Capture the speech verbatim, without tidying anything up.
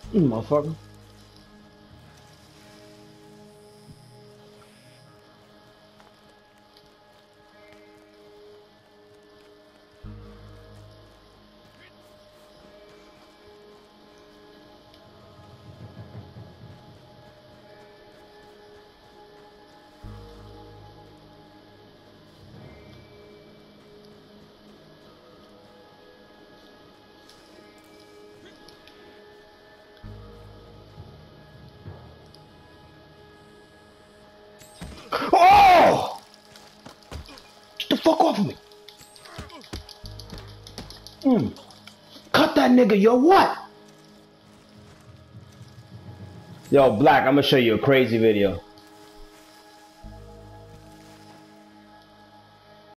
Mm, motherfucker. Oh! Get the fuck off of me. Mm. Cut that nigga, yo, what? Yo, Black, I'm gonna show you a crazy video.